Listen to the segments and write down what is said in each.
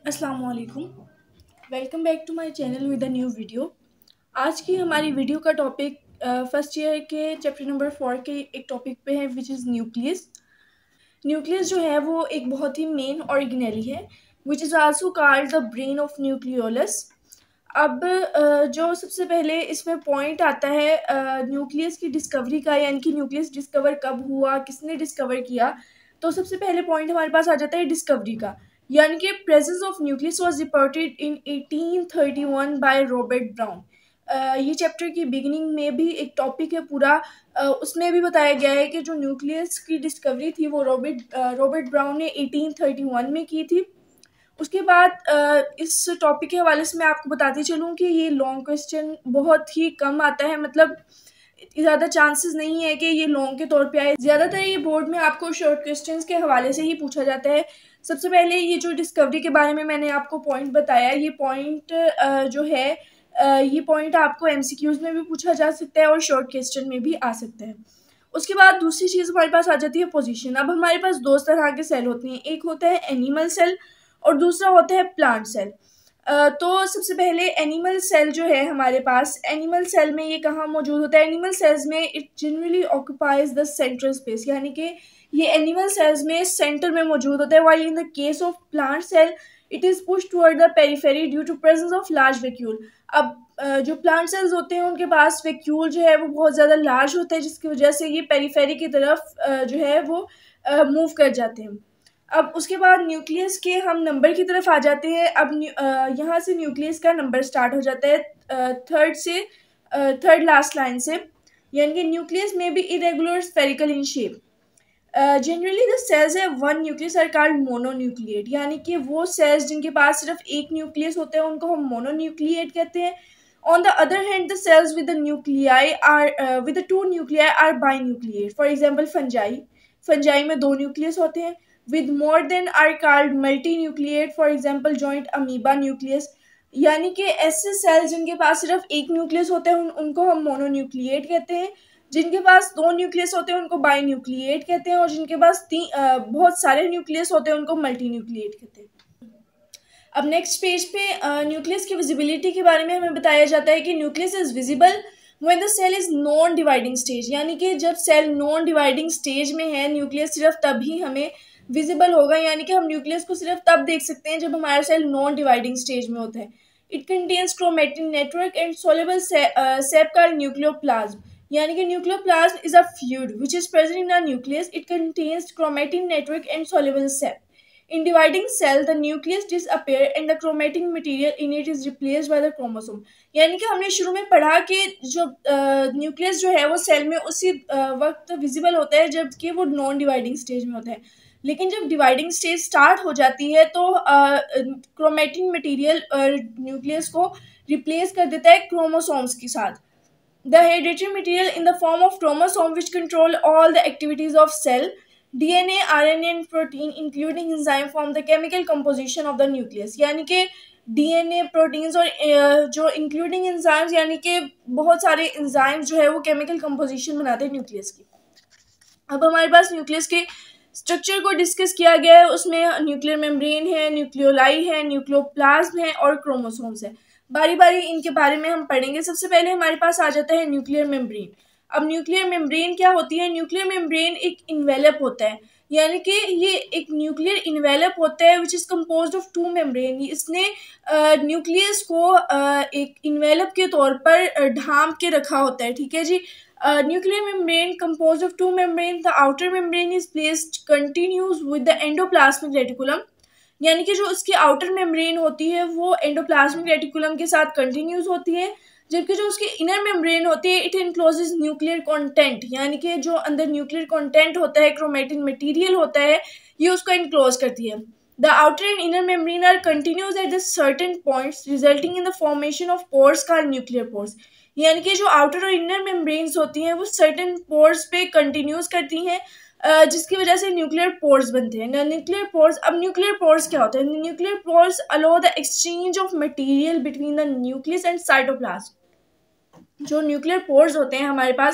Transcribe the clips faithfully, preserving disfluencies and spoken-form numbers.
अस्सलामुअलैकुम। Welcome back to my channel with a new video. आज की हमारी वीडियो का टॉपिक फर्स्ट ईयर के चैप्टर नंबर फोर के एक टॉपिक पे है, विच इज़ न्यूक्लियस। न्यूक्लियस जो है वो एक बहुत ही मेन ऑर्गेनेली है, which is also called the brain of nucleolus. अब uh, जो सबसे पहले इसमें पॉइंट आता है न्यूक्लियस uh, की डिस्कवरी का, यानी कि न्यूक्लियस डिस्कवर कब हुआ, किसने डिस्कवर किया। तो सबसे पहले पॉइंट हमारे पास आ जाता है डिस्कवरी का, यानी कि presence of nucleus was reported in eighteen thirty one by Robert Brown. ये चैप्टर की बिगिनिंग में भी एक टॉपिक है पूरा, uh, उसमें भी बताया गया है कि जो न्यूक्लियस की डिस्कवरी थी वो रॉबर्ट रॉबर्ट ब्राउन ने एटीन थर्टी वन में की थी। उसके बाद इस टॉपिक के हवाले से मैं आपको बताती चलूँ कि ये लॉन्ग क्वेश्चन बहुत ही कम आता है, मतलब ज़्यादा चांसेस नहीं है कि ये लॉन्ग के तौर पे आए। ज़्यादातर ये बोर्ड में आपको शॉर्ट क्वेश्चंस के हवाले से ही पूछा जाता है। सबसे पहले ये जो डिस्कवरी के बारे में मैंने आपको पॉइंट बताया, ये पॉइंट जो है ये पॉइंट आपको एमसीक्यूज में भी पूछा जा सकता है और शॉर्ट क्वेश्चन में भी आ सकता है। उसके बाद दूसरी चीज़ हमारे पास आ जाती है पोजीशन। अब हमारे पास दो तरह के सेल होते हैं, एक होता है एनिमल सेल और दूसरा होता है प्लांट सेल। Uh, तो सबसे पहले एनिमल सेल जो है हमारे पास, एनिमल सेल में ये कहाँ मौजूद होता है? एनिमल सेल्स में it generally occupies the central space, यानी कि ये एनिमल सेल्स में सेंटर में मौजूद होता है। While in the case of plant cell it is push toward the periphery due to presence of large vacuole. अब uh, जो प्लांट सेल्स होते हैं उनके पास वैक्यूल जो है वो बहुत ज़्यादा लार्ज होता है, जिसकी वजह से ये पेरिफेरी की तरफ uh, जो है वो मूव uh, कर जाते हैं। अब उसके बाद न्यूक्लियस के हम नंबर की तरफ आ जाते हैं। अब यहाँ से न्यूक्लियस का नंबर स्टार्ट हो जाता है थर्ड से, थर्ड लास्ट लाइन से, यानी कि न्यूक्लियस में भी irregular spherical in shape. Generally the cells have one nucleus are called mononucleate, यानी कि वो सेल्स जिनके पास सिर्फ एक न्यूक्लियस होता है उनको हम मोनोन्यूक्लिएट कहते हैं। On the other hand, the cells with the nuclei are uh, with the two nuclei are binucleate. For example, fungi. Fungi में दो न्यूक्लियस होते हैं। With more than are called multinucleate. For example, joint amoeba nucleus. यानी कि ऐसे sales जिनके पास सिर्फ एक न्यूक्लियस होते हैं उन, उनको हम मोनोन्यूक्लिएट कहते हैं। जिनके पास दो न्यूक्लियस होते हैं उनको बाइन्यूक्लिएट कहते हैं, और जिनके पास तीन uh, बहुत सारे न्यूक्लियस होते हैं उनको मल्टीन्यूक्लिएट कहते हैं। अब नेक्स्ट पेज पे न्यूक्लियस uh, की विजिबिलिटी के बारे में हमें बताया जाता है कि nucleus is visible when the cell is non dividing stage, यानी कि जब सेल नॉन डिवाइडिंग स्टेज में है न्यूक्लियस सिर्फ तभी हमें विजिबल होगा, यानी कि हम न्यूक्लियस को सिर्फ तब देख सकते हैं जब हमारा सेल नॉन डिवाइडिंग स्टेज में होता है। It contains chromatin network and soluble sap called nucleoplasm, यानी कि nucleoplasm is a fluid which is present in a nucleus. It contains chromatin network and soluble sap. In dividing cell, the nucleus disappear and the chromatin material in it is replaced by the chromosome। यानी कि हमने शुरू में पढ़ा कि जो nucleus uh, जो है वो सेल में उसी uh, वक्त विजिबल होता है जबकि वो नॉन डिवाइडिंग स्टेज में होता है। लेकिन जब डिवाइडिंग स्टेज स्टार्ट हो जाती है तो क्रोमेटिन uh, मटेरियल न्यूक्लियस को रिप्लेस कर देता है क्रोमोसोम्स के साथ। The hereditary material in the form of chromosome which control all the activities of cell, D N A, R N A and protein including enzyme form the chemical composition of the nucleus। यानी कि D N A, proteins और जो including enzymes, यानी कि बहुत सारे enzymes जो है वो केमिकल कंपोजिशन बनाते हैं न्यूक्लियस की। अब हमारे पास न्यूक्लियस के स्ट्रक्चर को डिस्कस किया गया है, उसमें न्यूक्लियर मेम्ब्रेन है, न्यूक्लियोलाई है, न्यूक्लियोप्लाज्म है और क्रोमोसोम्स है। बारी बारी इनके बारे में हम पढ़ेंगे। सबसे पहले हमारे पास आ जाता है न्यूक्लियर मेम्ब्रेन। अब न्यूक्लियर मेम्ब्रेन क्या होती है? न्यूक्लियर मेम्ब्रेन एक इन्वेलप होता है, यानी कि ये एक न्यूक्लियर इन्वेलप होता है which is composed of two membrane. इसने न्यूक्लियस को uh, एक इन्वेलप के तौर पर ढांप के रखा होता है, ठीक है जी। Nuclear membrane composed of two membrane, the outer membrane is placed continues with the endoplasmic reticulum, यानी कि जो उसकी आउटर मेम्ब्रेन होती है वो एंडोप्लाज्मिक रेटिकुलम के साथ कंटिन्यूज होती है, जबकि जो उसकी इनर मेम्ब्रेन होती है इट इनक्लोजेस न्यूक्लियर कंटेंट, यानी कि जो अंदर न्यूक्लियर कंटेंट होता है, क्रोमेटिन मटेरियल होता है, ये उसको इनक्लोज करती है। The outer and inner membrane are continues at the certain points resulting in the formation of pores called nuclear pores, यानी कि जो आउटर और इनर मेम्ब्रेन्स होती हैं वो सर्टेन पोर्स पे कंटिन्यूज करती हैं, जिसकी वजह से न्यूक्लियर पोर्स बनते हैं। न्यूक्लियर पोर्स, अब न्यूक्लियर पोर्स क्या होता है? Nuclear pores allow the exchange of material between the nucleus and cytoplasm. जो न्यूक्लियर पोर्स होते हैं हमारे पास,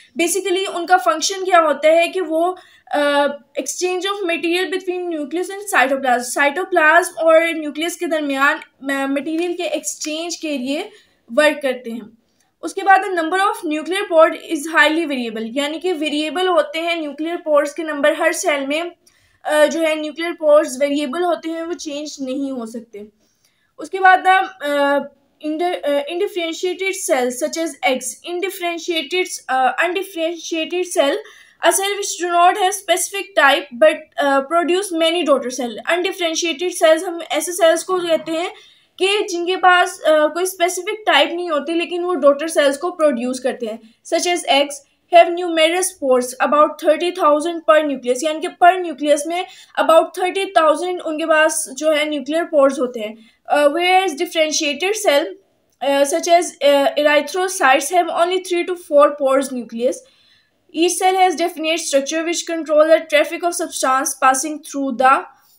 बेसिकली उनका फंक्शन क्या होता है कि वो exchange of material between nucleus and cytoplasm cytoplasm और न्यूक्लियस के दरमियान मटेरियल के एक्सचेंज के लिए वर्क करते हैं। उसके बाद number of nuclear pores is highly variable, यानी कि वेरिएबल होते हैं न्यूक्लियर पोर्स के नंबर। हर सेल में uh, जो है न्यूक्लियर पोर्स वेरिएबल होते हैं, वो चेंज नहीं हो सकते। उसके बाद indifferentiated cells such as eggs, indifferentiated uh, undifferentiated cell, a cell which do not have specific type but uh, produce many daughter cell। undifferentiated cells हम ऐसे cells को कहते हैं कि जिनके पास uh, कोई specific type नहीं होती लेकिन वो daughter cells को produce करते हैं। such as eggs have numerous pores about thirty thousand per nucleus, यानी कि per nucleus में about thirty thousand उनके पास जो है nuclear pores होते हैं। Uh, whereas differentiated cell uh, such as uh, erythrocytes have only three to four pores nucleus. Each cell has definite structure which control the traffic of substance passing through the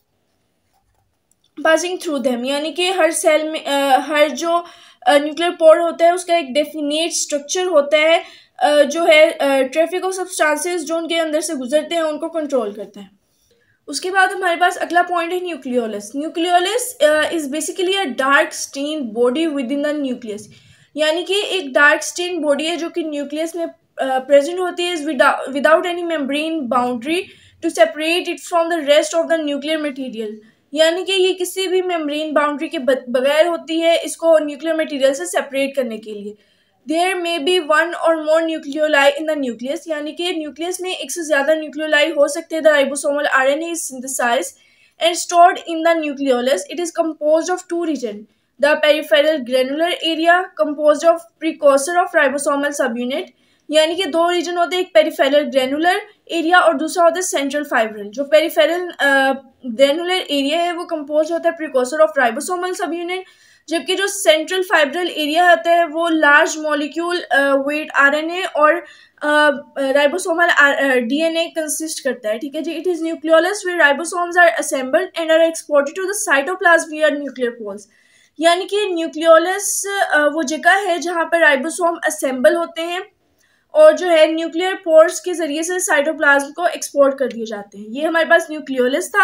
passing through them, यानी कि हर cell में uh, हर जो nuclear uh, पोर होता है उसका एक definite structure होता है uh, जो है ट्रैफिक ऑफ सब्सटेंसेस जो उनके अंदर से गुजरते हैं उनको कंट्रोल करता है। उसके बाद हमारे पास अगला पॉइंट है nucleolus. Nucleolus is basically a dark stain body within the nucleus, यानी कि एक डार्क स्टेन बॉडी है जो कि न्यूक्लियस में प्रेजेंट uh, होती है without any membrane boundary to separate it from the rest of the nuclear material, यानी कि ये किसी भी मेम्ब्रेन बाउंड्री के बगैर होती है इसको न्यूक्लियर मटेरियल से सेपरेट करने के लिए। There may be one or more nucleoli in the nucleus, यानी कि न्यूक्लियस में एक से ज़्यादा न्यूक्लियोलाई हो सकते हैं। The ribosomal RNA is synthesized and stored in the nucleolus. It is composed of two region, the peripheral granular area composed of precursor of ribosomal subunit, यानी कि दो रीजन होते हैं, एक पेरिफेरल ग्रेनुलर एरिया और दूसरा होता है सेंट्रल फाइब्रल। जो पेरिफेरल ग्रेनुलर एरिया है वो कंपोज होता है precursor of ribosomal subunit, जबकि जो सेंट्रल फाइब्रल एरिया होता है वो लार्ज मॉलिक्यूल वेट आरएनए और राइबोसोमल डीएनए कंसिस्ट करता है। ठीक है जी। It is nucleolus where ribosomes are assembled and are exported to the cytoplasm via nuclear pores, यानी कि न्यूक्लियोलस uh, वो जगह है जहाँ पर राइबोसोम असेंबल होते हैं और जो है न्यूक्लियर पोर्स के जरिए से साइटोप्लाज्म को एक्सपोर्ट कर दिए जाते हैं। ये हमारे पास न्यूक्लियोलस था।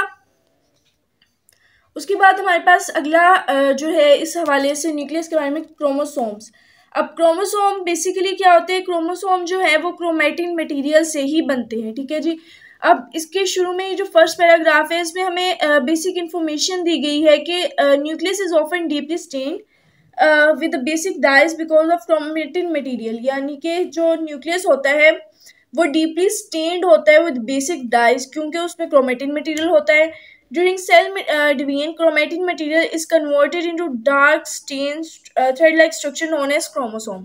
उसके बाद हमारे पास अगला जो है इस हवाले से न्यूक्लियस के बारे में क्रोमोसोम्स। अब क्रोमोसोम बेसिकली क्या होते हैं, क्रोमोसोम जो है वो क्रोमेटिन मटेरियल से ही बनते हैं। ठीक है जी। अब इसके शुरू में जो फर्स्ट पैराग्राफ है इसमें हमें बेसिक इन्फॉर्मेशन दी गई है कि nucleus is often deeply stained with basic dyes because of chromatin material, यानी कि जो न्यूक्लियस होता है वो डीपली स्टेन्ड होता है विद बेसिक डाइज क्योंकि उसमें क्रोमेटिन मटेरियल होता है। During cell uh, division, chromatin material is converted into dark stained uh, thread-like structure known as chromosome.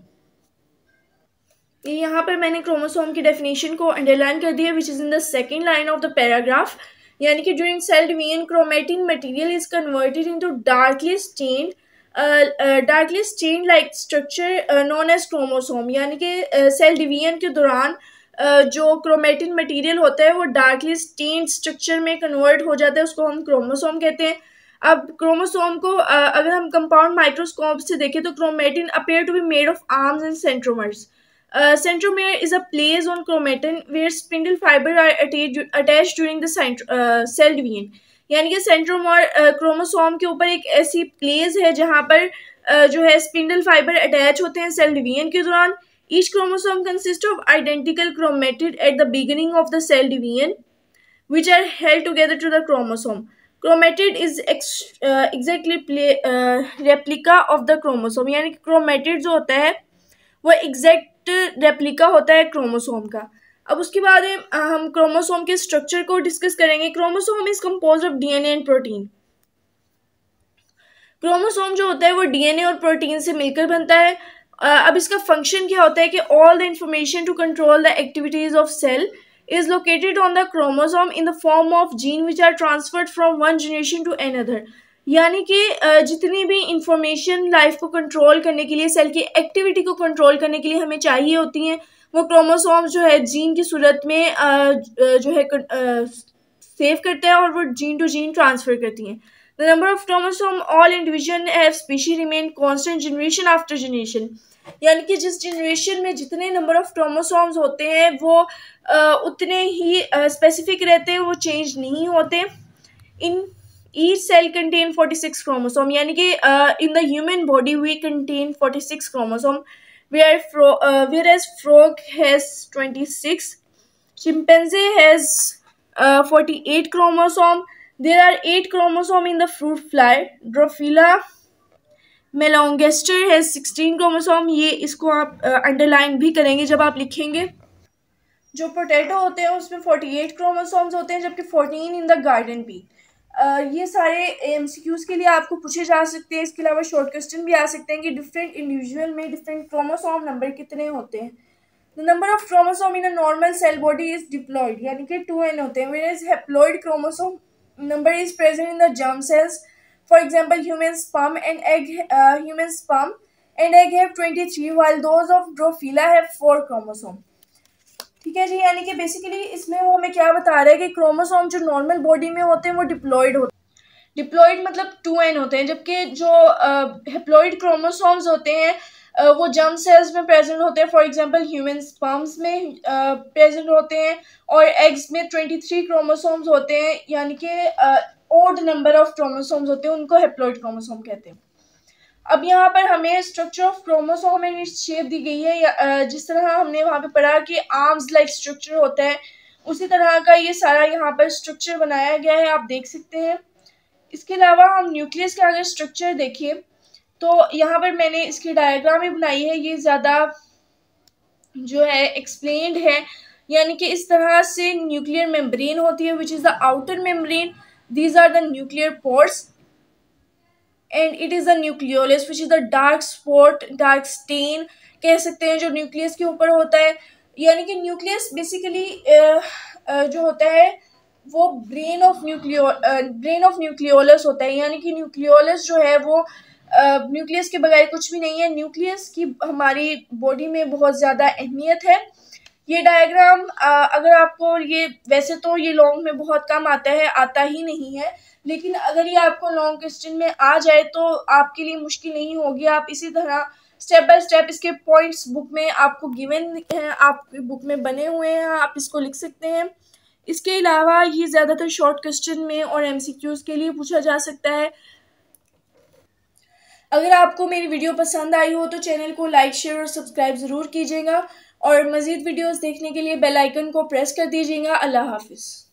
यहाँ पर मैंने क्रोमोसोम की डेफिनेशन को अंडरलाइन कर दिया which is in the second line of the paragraph, यानी कि during cell division chromatin material is converted into darkly stained darkly stained like structure known as chromosome, यानी कि सेल uh, डिवीजन के दौरान Uh, जो chromatin material होता है वो डार्कली स्टेन्ड स्ट्रक्चर में कन्वर्ट हो जाता है, उसको हम क्रोमोसोम कहते हैं। अब क्रोमोसोम को uh, अगर हम कंपाउंड माइक्रोस्कोप से देखें तो chromatin appear to be made of arms and centromeres. Centromere is a place on chromatin where spindle fiber are attached during the cell division, यानी कि सेंट्रोमर क्रोमोसोम के ऊपर एक ऐसी प्लेस है जहाँ पर uh, जो है स्पिंडल फाइबर अटैच होते हैं सेल डिवीजन के दौरान। Each chromosome consists of identical chromatid at the beginning of the cell division, which are held together to the chromosome. Chromatid is ex, uh, exactly play, uh, replica of the chromosome, यानी कि chromatid जो होता है वो exact replica होता है chromosome का। अब उसके बाद हम क्रोमोसोम के स्ट्रक्चर को डिस्कस करेंगे। Chromosome is composed of DNA and protein. Chromosome जो होता है वो डीएनए और प्रोटीन से मिलकर बनता है। Uh, अब इसका फंक्शन क्या होता है कि all the information to control the activities of cell is located on the chromosome in the form of gene which are transferred from one generation to another, यानी कि uh, जितनी भी इंफॉर्मेशन लाइफ को control करने के लिए, cell की activity को कंट्रोल करने के लिए हमें चाहिए होती हैं वो क्रोमोसोम जो है जीन की सूरत में uh, जो है सेव uh, करते हैं और वो जीन टू जीन ट्रांसफर करती हैं। The number of chromosome all individual have species remain constant generation after generation, यानी कि जिस जनरेशन में जितने नंबर ऑफ क्रोमोसोम्स होते हैं वो uh, उतने ही स्पेसिफिक uh, रहते हैं, वो चेंज नहीं होते। In each cell contain forty six chromosome, यानी कि in the human body we contain forty six chromosome, where whereas frog has twenty six, chimpanzee has uh, forty-eight chromosome. There are eight chromosome in the fruit fly. Drophila melanogaster has sixteen chromosome. ये इसको आप underline uh, भी करेंगे जब आप लिखेंगे। जो potato होते हैं उसमें अड़तालीस क्रोमोसोम्स होते हैं, जबकि चौदह in the garden pea. uh, ये सारे एमसीक्यूज के लिए आपको पूछे जा सकते हैं। इसके अलावा शॉर्ट क्वेश्चन भी आ सकते हैं कि डिफरेंट इंडिविजुअल में डिफरेंट क्रोमोसोम नंबर कितने होते हैं। The number of chromosome in a normal cell body is diploid, यानी कि टू एन होते हैं, whereas haploid chromosome number is present in the germ cells. For example, human sperm and egg, uh, human sperm and egg have twenty-three, while those of Drophila have four chromosome. ठीक है जी, यानी कि basically इसमें वो हमें क्या बता रहा है कि क्रोमोसोम जो नॉर्मल बॉडी में होते हैं वो डिप्लॉइड होते हैं। डिप्लॉइड मतलब टू एन होते हैं, जबकि जो हेप्लॉइड क्रोमोसोम्स होते हैं Uh, वो जर्म सेल्स में प्रेजेंट होते हैं। फॉर एग्जांपल ह्यूमन स्पर्म्स में प्रेजेंट uh, होते हैं, और एग्स में ट्वेंटी थ्री क्रोमोसोम्स होते हैं, यानी कि ओड नंबर ऑफ क्रोमोसोम्स होते हैं, उनको हेप्लॉइड क्रोमोसोम कहते हैं। अब यहाँ पर हमें structure of chromosome and its shape दी गई है, या, uh, जिस तरह हमने वहाँ पे पढ़ा कि आर्म्स लाइक स्ट्रक्चर होता है, उसी तरह का ये सारा यहाँ पर स्ट्रक्चर बनाया गया है, आप देख सकते हैं। इसके अलावा हम न्यूक्लियस का अगर स्ट्रक्चर देखिए तो यहाँ पर मैंने इसकी डायग्राम भी बनाई है, ये ज़्यादा जो है एक्सप्लेन्ड है, यानी कि इस तरह से न्यूक्लियर मेम्ब्रेन होती है which is the outer membrane, these are the nuclear pores and it is the nucleolus which is the dark spot, dark stain कह सकते हैं, जो न्यूक्लियस के ऊपर होता है। यानी कि न्यूक्लियस बेसिकली जो होता है वो brain of nucleo brain of nucleolus होता है, यानी कि न्यूक्लियोलस जो है वो न्यूक्लियस uh, के बगैर कुछ भी नहीं है। न्यूक्लियस की हमारी बॉडी में बहुत ज़्यादा अहमियत है। ये डायग्राम uh, अगर आपको ये, वैसे तो ये लॉन्ग में बहुत कम आता है, आता ही नहीं है, लेकिन अगर ये आपको लॉन्ग क्वेश्चन में आ जाए तो आपके लिए मुश्किल नहीं होगी। आप इसी तरह स्टेप बाय स्टेप इसके पॉइंट्स बुक में आपको गिवन हैं, आपकी बुक में बने हुए हैं, आप इसको लिख सकते हैं। इसके अलावा ये ज़्यादातर शॉर्ट क्वेश्चन में और एमसीक्यूज़ के लिए पूछा जा सकता है। अगर आपको मेरी वीडियो पसंद आई हो तो चैनल को लाइक शेयर और सब्सक्राइब ज़रूर कीजिएगा, और मज़ीद वीडियोस देखने के लिए बेल आइकन को प्रेस कर दीजिएगा। अल्लाह हाफिज़।